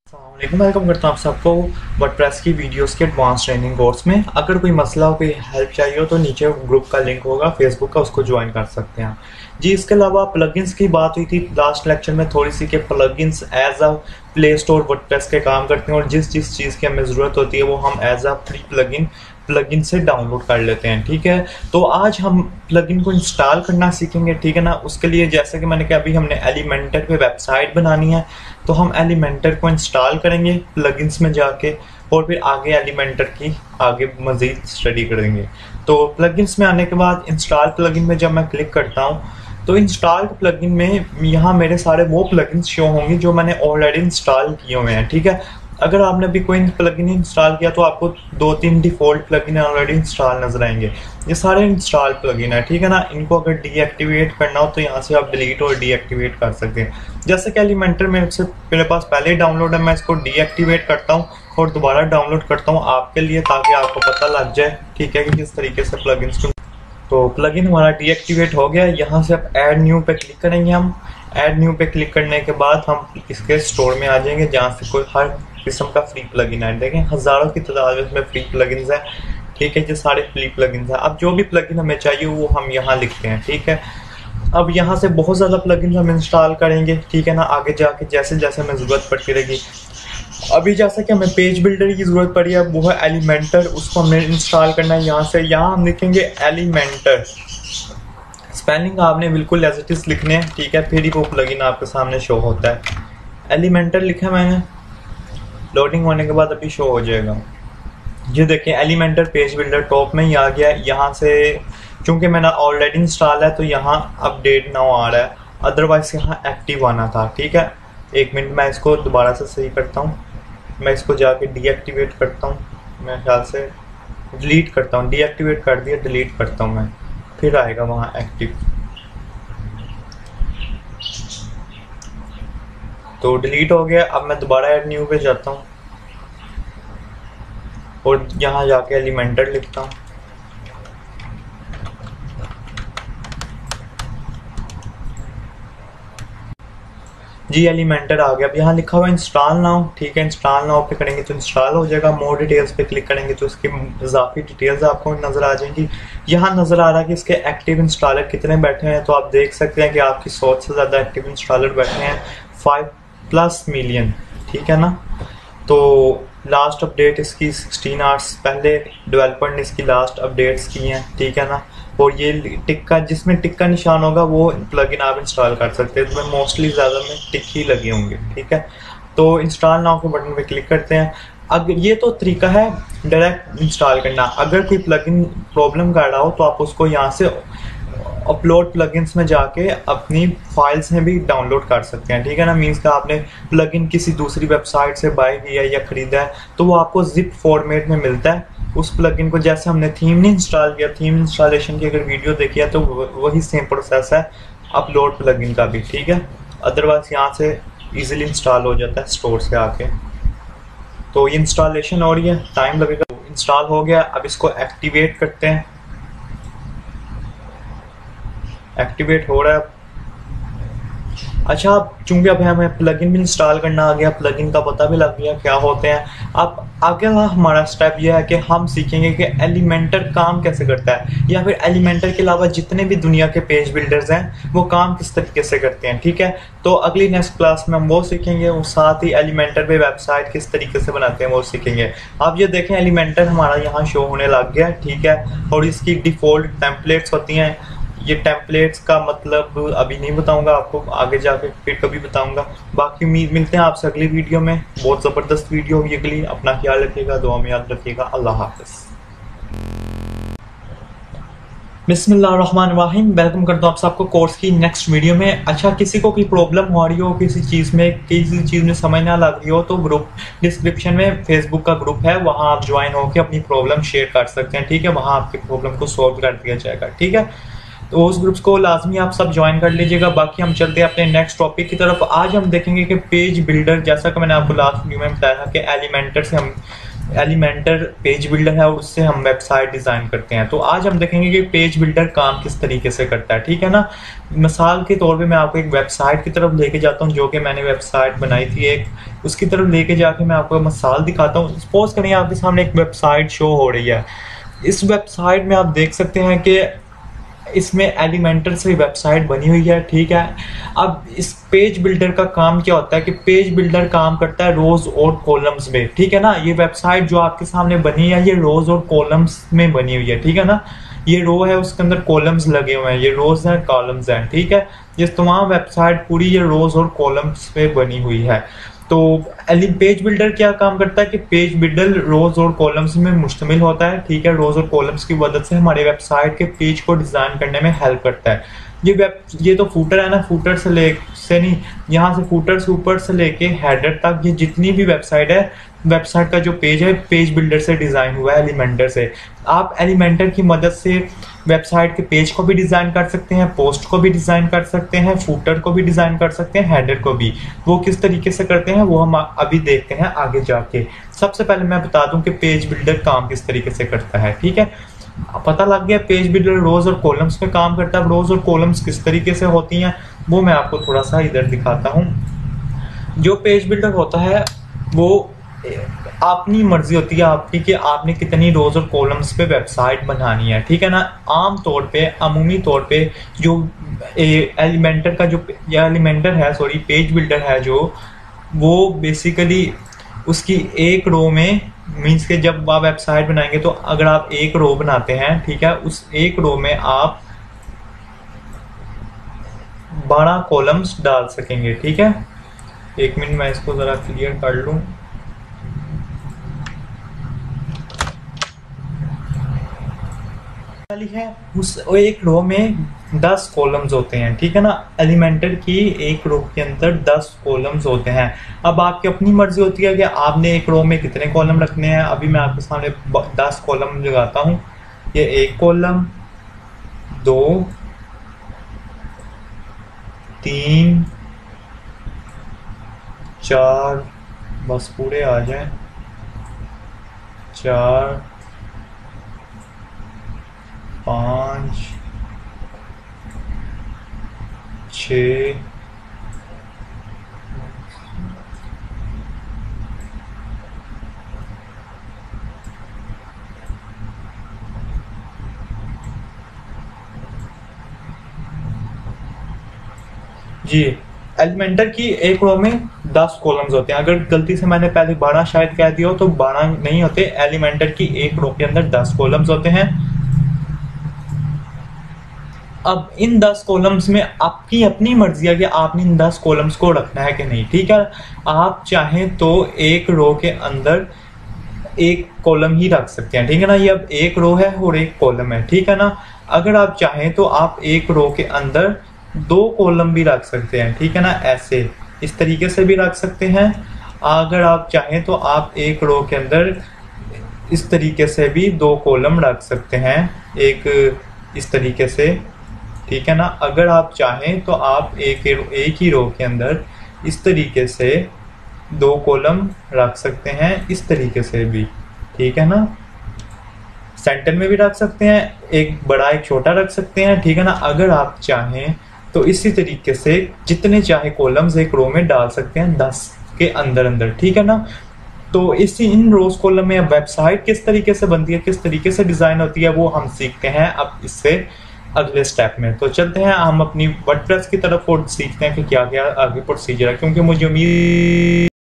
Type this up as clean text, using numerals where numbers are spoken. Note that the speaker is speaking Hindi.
वेलकम करता हूँ आप सबको वर्डप्रेस की वीडियोस के एडवांस ट्रेनिंग कोर्स में। अगर कोई मसला हो, कोई हेल्प चाहिए हो तो नीचे ग्रुप का लिंक होगा फेसबुक का, उसको ज्वाइन कर सकते हैं जी। इसके अलावा प्लगइन्स की बात हुई थी लास्ट लेक्चर में थोड़ी सी, कि plugins as a play store WordPress के काम करते हैं और जिस जिस चीज़ की हमें ज़रूरत होती है वो हम एज अ फ्री प्लगइन से डाउनलोड कर लेते हैं। ठीक है, तो आज हम प्लगइन को इंस्टॉल करना सीखेंगे। ठीक है ना, उसके लिए जैसे कि मैंने कहा अभी हमने एलिमेंटर पे वेबसाइट बनानी है, तो हम एलिमेंटर को इंस्टॉल करेंगे प्लगइन्स में जाके और फिर आगे एलिमेंटर की आगे मज़ीद स्टडी करेंगे। तो प्लगइन्स में आने के बाद इंस्टॉल प्लगइन में जब मैं क्लिक करता हूँ तो इंस्टॉल्ड प्लगइन में यहाँ मेरे सारे वो प्लगइन्स शो होंगे जो मैंने ऑलरेडी इंस्टॉल किए हुए हैं। ठीक है, अगर आपने अभी कोई प्लगइन इंस्टॉल किया तो आपको 2-3 डिफ़ॉल्ट प्लगइन ऑलरेडी इंस्टॉल नजर आएंगे। ये सारे इंस्टॉल प्लगइन है। ठीक है ना, इनको अगर डीएक्टिवेट करना हो तो यहाँ से आप डिलीट और डीएक्टिवेट कर सकते हैं। जैसे कि एलिमेंटर मेरे पास पहले ही डाउनलोड है, मैं इसको डीएक्टिवेट करता हूँ और दोबारा डाउनलोड करता हूँ आपके लिए, ताकि आपको पता लग जाए ठीक है कि किस तरीके से प्लगइन्स को। तो प्लगइन हमारा डीएक्टिवेट हो गया। यहाँ से आप ऐड न्यू पे क्लिक करेंगे। हम ऐड न्यू पे क्लिक करने के बाद हम इसके स्टोर में आ जाएंगे, जहाँ से कोई हर किस्म का फ्री प्लगइन है। देखें हज़ारों की तादाद में इसमें फ्री प्लगइन्स है। ठीक है, ये सारे फ्री प्लगइन्स हैं। अब जो भी प्लगइन हमें चाहिए वो हम यहाँ लिखते हैं। ठीक है, अब यहाँ से बहुत ज़्यादा प्लगइन्स हम इंस्टॉल करेंगे। ठीक है ना, आगे जाके जैसे जैसे हमें ज़रूरत पड़ती रहेगी। अभी जैसे कि हमें पेज बिल्डर की ज़रूरत पड़ी है, वो है एलिमेंटर, उसको हमें इंस्टॉल करना है। यहाँ से यहाँ हम लिखेंगे एलिमेंटर, स्पेलिंग आपने बिल्कुल एज इट इज़ लिखने हैं। ठीक है, फिर ही वो प्लगइन आपके सामने शो होता है। एलिमेंटर लिखा मैंने, लोडिंग होने के बाद अभी शो हो जाएगा। ये देखें एलिमेंटर पेज बिल्डर टॉप में ही आ गया है। यहाँ से चूंकि मैंने ऑलरेडी इंस्टॉल है तो यहाँ अपडेट नाउ आ रहा है, अदरवाइज यहाँ एक्टिव आना था। ठीक है, एक मिनट मैं इसको दोबारा से सही करता हूँ। मैं इसको जाके डीएक्टिवेट करता हूँ, मेरे ख्याल से डिलीट करता हूँ। डीएक्टिवेट कर दिया, डिलीट करता हूँ मैं, फिर आएगा वहाँ एक्टिव। तो डिलीट हो गया। अब मैं दोबारा ऐड न्यू पे जाता हूँ और यहाँ जाके एलिमेंटर लिखता हूँ। जी एलिमेंटर आ गया। अब यहाँ लिखा हुआ इंस्टॉल नाउ। ठीक है, इंस्टॉल नाउ पे करेंगे तो इंस्टॉल हो जाएगा। मोर डिटेल्स पे क्लिक करेंगे तो इसकी इजाफी डिटेल्स आपको नज़र आ जाएंगी। यहाँ नज़र आ रहा है कि इसके एक्टिव इंस्टॉलर कितने बैठे हैं, तो आप देख सकते हैं कि आपकी 100 से ज़्यादा एक्टिव इंस्टॉलर बैठे हैं, 5+ मिलियन। ठीक है ना, तो लास्ट अपडेट इसकी 16 आवर्स पहले डेवलपर ने इसकी लास्ट अपडेट्स की हैं। ठीक है ना, और ये टिक का, जिसमें टिक का निशान होगा वो प्लगइन आप इंस्टॉल कर सकते हैं। तो मैं मोस्टली ज़्यादा में टिक ही लगे होंगे। ठीक है, तो इंस्टॉल नाउ के बटन पे क्लिक करते हैं। अगर ये तो तरीका है डायरेक्ट इंस्टॉल करना। अगर कोई प्लगइन प्रॉब्लम कर रहा हो तो आप उसको यहाँ से अपलोड प्लगइन्स में जाके अपनी फाइल्स में भी डाउनलोड कर सकते हैं। ठीक है ना, मीन्स का आपने प्लगइन किसी दूसरी वेबसाइट से बाय किया या ख़रीदा है तो वो आपको जिप फॉर्मेट में मिलता है। उस प्लगइन को जैसे हमने थीम नहीं इंस्टॉल किया, थीम इंस्टॉलेशन की अगर वीडियो देखी है तो वही सेम प्रोसेस है अपलोड प्लगइन का भी। ठीक है, अदरवाइज यहाँ से ईजिली इंस्टॉल हो जाता है स्टोर से आके। तो ये इंस्टॉलेशन हो रही है, टाइम लगेगा। इंस्टॉल हो गया, अब इसको एक्टिवेट करते हैं। एक्टिवेट हो रहा है। अच्छा, चूंकि अब हमें प्लगइन भी इंस्टॉल करना आ गया, प्लगइन का पता भी लग गया क्या होते हैं। अब आगे हमारा स्टेप यह है कि हम सीखेंगे कि एलिमेंटर काम कैसे करता है, या फिर एलिमेंटर के अलावा जितने भी दुनिया के पेज बिल्डर्स हैं वो काम किस तरीके से करते हैं। ठीक है, तो अगली नेक्स्ट क्लास में हम वो सीखेंगे और साथ ही एलिमेंटर पे वेबसाइट किस तरीके से बनाते हैं वो सीखेंगे। आप ये देखें एलिमेंटर हमारा यहाँ शो होने लग गया। ठीक है, और इसकी डिफ़ॉल्ट टेम्पलेट्स होती हैं। ये टेम्पलेट्स का मतलब अभी नहीं बताऊंगा आपको, आगे जाके फिर कभी बताऊंगा। बाकी मिलते हैं आपसे अगली वीडियो में। बहुत ज़बरदस्त वीडियो होगी अगली। अपना ख्याल रखिएगा, दुआ में याद रखिएगा। अल्लाह हाफ़िज़। बिस्मिल्लाहिर्रहमानिर्रहीम। वेलकम करता हूँ आप सबको कोर्स की नेक्स्ट वीडियो में। अच्छा, किसी को कोई प्रॉब्लम हो रही हो, किसी चीज़ में समझ ना लग रही हो तो ग्रुप डिस्क्रिप्शन में फेसबुक का ग्रुप है, वहाँ आप ज्वाइन होकर अपनी प्रॉब्लम शेयर कर सकते हैं। ठीक है, वहाँ आपकी प्रॉब्लम को सॉल्व कर दिया जाएगा। ठीक है, तो उस ग्रुप्स को लाजमी आप सब ज्वाइन कर लीजिएगा। बाकी हम चलते हैं अपने नेक्स्ट टॉपिक की तरफ। आज हम देखेंगे कि पेज बिल्डर, जैसा कि मैंने आपको लास्ट वीडियो में बताया था कि एलिमेंटर से हम एलिमेंटर पेज बिल्डर है और उससे हम वेबसाइट डिजाइन करते हैं। तो आज हम देखेंगे कि पेज बिल्डर काम किस तरीके से करता है, ठीक है ना। मिसाल के तौर पे मैं आपको एक वेबसाइट की तरफ लेके जाता हूँ, जो कि मैंने वेबसाइट बनाई थी एक, उसकी तरफ लेके जाके मैं आपको मिसाल दिखाता हूँ। सपोज करिए आपके सामने एक वेबसाइट शो हो रही है। इस वेबसाइट में आप देख सकते हैं कि इसमें एलिमेंटर से वेबसाइट बनी हुई है, ठीक है। अब इस पेज बिल्डर का काम क्या होता है कि पेज बिल्डर काम करता है रोज और कॉलम्स में, ठीक है ना। ये वेबसाइट जो आपके सामने बनी है ये रोज और कॉलम्स में बनी हुई है, ठीक है ना। ये रो है, उसके अंदर कॉलम्स लगे हुए हैं, ये रोज हैं कॉलम्स हैं, ठीक है। ये तमाम वेबसाइट पूरी ये रोज और कॉलम्स पे बनी हुई है। तो पेज बिल्डर क्या काम करता है कि पेज बिल्डर रोज और कॉलम्स में मुश्तमिल होता है, ठीक है। रोज और कॉलम्स की मदद से हमारे वेबसाइट के पेज को डिजाइन करने में हेल्प करता है। ये तो फूटर है ना, फूटर से नहीं, यहाँ से फूटर से ऊपर से लेके हेडर तक ये जितनी भी वेबसाइट है, वेबसाइट का जो पेज है पेज बिल्डर से डिजाइन हुआ है, एलिमेंटर से। आप एलिमेंटर की मदद से वेबसाइट के पेज को भी डिजाइन कर सकते हैं, पोस्ट को भी डिजाइन कर सकते हैं, फूटर को भी डिजाइन कर सकते हैं, हेडर को भी। वो किस तरीके से करते हैं वो हम अभी देखते हैं आगे जाके। सबसे पहले मैं बता दूं कि पेज बिल्डर काम किस तरीके से करता है, ठीक है। पता लग गया पेज बिल्डर रोज और कॉलम्स में काम करता है। रोज और कॉलम्स किस तरीके से होती हैं वो मैं आपको थोड़ा सा इधर दिखाता हूँ। जो पेज बिल्डर होता है वो अपनी मर्जी होती है आपकी कि आपने कितनी रोज और कॉलम्स पे वेबसाइट बनानी है, ठीक है ना। आम तौर पे अमूमी तौर पे जो एलिमेंटर का जो एलिमेंटर है, सॉरी, पेज बिल्डर है जो, वो बेसिकली उसकी एक रो में मीन्स के जब आप वेबसाइट बनाएंगे तो अगर आप एक रो बनाते हैं, ठीक है, उस एक रो में आप 12 कॉलम्स डाल सकेंगे, ठीक है। एक मिनट मैं इसको जरा क्लियर कर लूं। है उस एक रो में 10 कॉलम्स होते हैं, ठीक है ना। एलिमेंटर की एक रो के अंदर 10 कॉलम्स होते हैं। अब आपकी अपनी मर्जी होती है कि आपने एक रो में कितने कॉलम रखने हैं। अभी मैं आपके सामने 10 कॉलम लगाता हूँ। ये एक कॉलम, 2, 3, 4, बस पूरे आ जाएं, 4, 5, 6, जी। एलिमेंटर की एक रो में 10 कॉलम्स होते हैं। अगर गलती से मैंने पहले 12 शायद कह दिया हो तो 12 नहीं होते। एलिमेंटर की एक रो के अंदर 10 कॉलम्स होते हैं। अब इन 10 कॉलम्स में आपकी अपनी मर्जी है कि आपने इन 10 कॉलम्स को रखना है कि नहीं, ठीक है। आप चाहें तो एक रो के अंदर एक कॉलम ही रख सकते हैं, ठीक है ना। ये अब एक रो है और एक कॉलम है, ठीक है ना। अगर आप चाहें तो आप एक रो के अंदर 2 कॉलम भी रख सकते हैं, ठीक है ना। ऐसे इस तरीके से भी रख सकते हैं। अगर आप चाहें तो आप एक रो के अंदर इस तरीके से भी 2 कॉलम रख सकते हैं, एक इस तरीके से, ठीक है ना। अगर आप चाहें तो आप एक ही रो के अंदर इस तरीके से 2 कॉलम रख सकते हैं, इस तरीके से भी, ठीक है ना। सेंटर में भी रख सकते हैं, एक बड़ा एक छोटा रख सकते हैं, ठीक है ना। अगर आप चाहें तो इसी तरीके से जितने चाहे कॉलम्स एक रो में डाल सकते हैं 10 के अंदर अंदर, ठीक है ना। तो इसी इन रोज कॉलम में वेबसाइट किस तरीके से बनती है, किस तरीके से डिजाइन होती है, वो हम सीखते हैं अब इससे अगले स्टेप में। तो चलते हैं हम अपनी वर्डप्रेस की तरफ और सीखते हैं कि क्या क्या आगे प्रोसीजर है, क्योंकि मुझे उम्मीद